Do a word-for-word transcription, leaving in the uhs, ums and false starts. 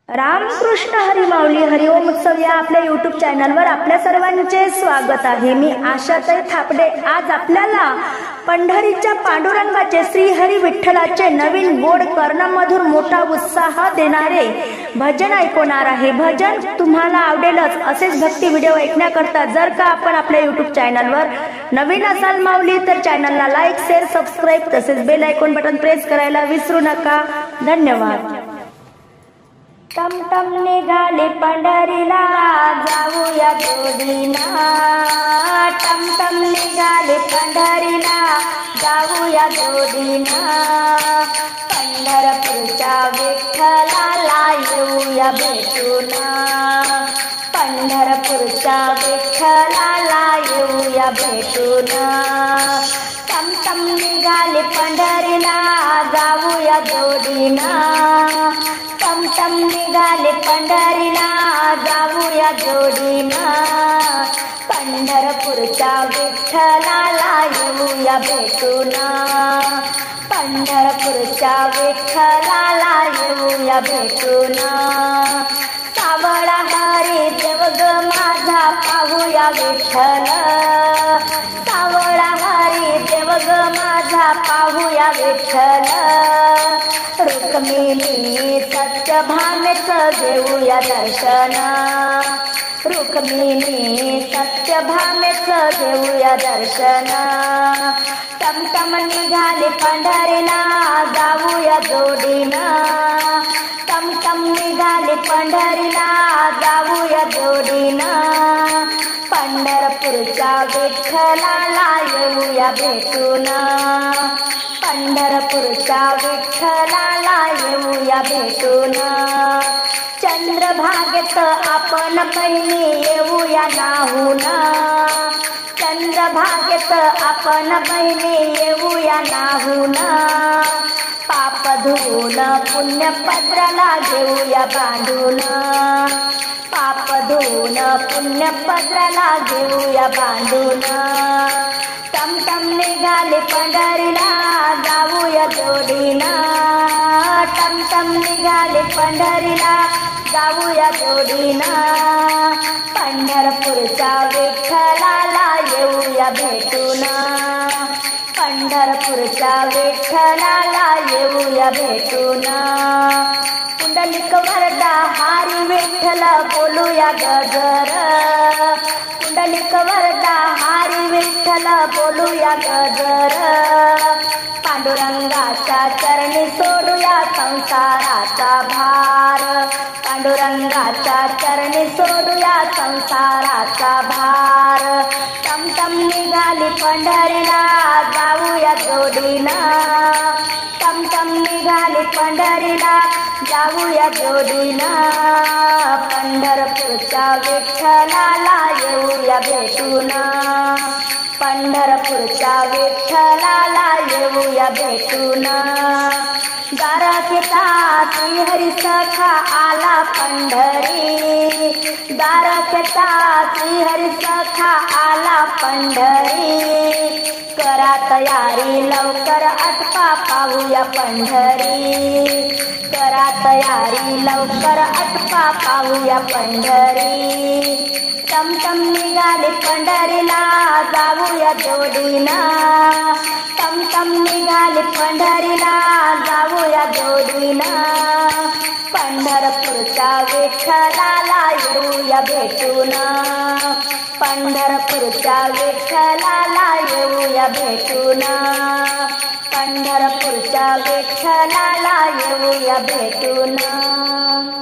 रामकृष्ण हरी माऊली हरिओम उत्सव या आपल्या यूट्यूब चॅनलवर आपल्या सर्वांचे स्वागत आहे। मी आशाताई थापडे आज आपल्याला पंढरीच्या पांडुरंगाचे श्री हरी विठ्ठलाचे नवीन गोड कर्णमधुर मोठा उत्साह देणारे भजन ऐकवणार आहे। भजन तुम्हाला आवडेलच। असेच भक्ती व्हिडिओ ऐकण्याकरता जर का आपण आपल्या यूट्यूब चॅनलवर नवीन असाल माऊली तर चॅनलला लाईक शेअर सबस्क्राईब तसेच बेल आयकॉन बटन प्रेस करायला विसरू नका। धन्यवाद। टमटम निघाले पंढरीला जाऊया जोडीना, टमटम निघाले पंढरीला जाऊया जोडीना, पंढरपूरच्या विठ्ठलाला येऊया भेटूना, पंढरपूरच्या विठ्ठलाला येऊया भेटूना, टमटम निघाले पंढरीला जाऊया जोडीना, टमटम निघाले पंढरीला जाऊया जोडीना, पंढरपूरच्या विठ्ठलाला येऊया भेटूना, पंढरपूरच्या विठ्ठलाला येऊया भेटूना, सावळा हरी देव ग माझा पाहूया विठ्ठल, सावळा हरी देव ग माझा पाहूया विठ्ठल, रुक्मिणी सत्यभामेच घेऊया दर्शन, रुक्मिणी सत्यभामेच घेऊया दर्शन, टमटम निघाले पंढरीला जाऊया जोडीना, टमटम निघाले पंढरीला जाऊया जोडीना, पंढरपूरच्या विठ्ठलाला येऊया भेटूना, पंढरपूरच्या विठ्ठलाला येऊया भेटूना, चंद्रभागेत आपण बहिणी येऊया नाहूना, चंद्रभागेत आपण बहिणी येऊया नाहूना, पाप धुवून पुण्यपत्राला घेऊया बांधूना, पाप धुवून पुण्यपत्राला घेऊया बांधूना, टमटम निघाले पंढरीला जाऊया जोडीना, टमटम निघाले पंढरीला जाऊया जोडीना, पंढरपूरच्या विठ्ठलाला येऊया भेटूना, पंढरपूरच्या विठ्ठलाला येऊया भेटूना, पुंडलिक वरदा हरी विठ्ठल बोलूया गजर, पुंडलिक वरदा हरी विठ्ठल बोलूया गजर, पांडुरंगाच्या चरणी सोडूया संसाराचा भार, पांडुरंगाच्या चरणी सोडूया संसाराचा भार, टमटम निघाली पंढरीला जाऊया जोडीना, टमटम निघाली पंढरीला जाऊया जोडीना, पंढरपूरच्या विठ्ठलाला येऊया भेटूना, पंढरपूरच्या विठ्ठलाला येऊया भेटूना, द्वारकेचा श्रीहरी सखा आला पंढरी, द्वारकेचा श्रीहरी सखा आला पंढरी, करा तयारी लवकर आटपा पाहूया पंढरी, करा तयारी लवकर आटपा पाहूया पंढरी, टमटम निघाले पंढरीला जाऊया जोडीना, टमटम निघाले पंढरीला जाऊया जोडीना, पंढरपूरच्या विठ्ठलाला येऊया भेटूना, पंढरपूरच्या विठ्ठलाला येऊया भेटूना, पंढरपूरच्या विठ्ठलाला येऊया भेटूना।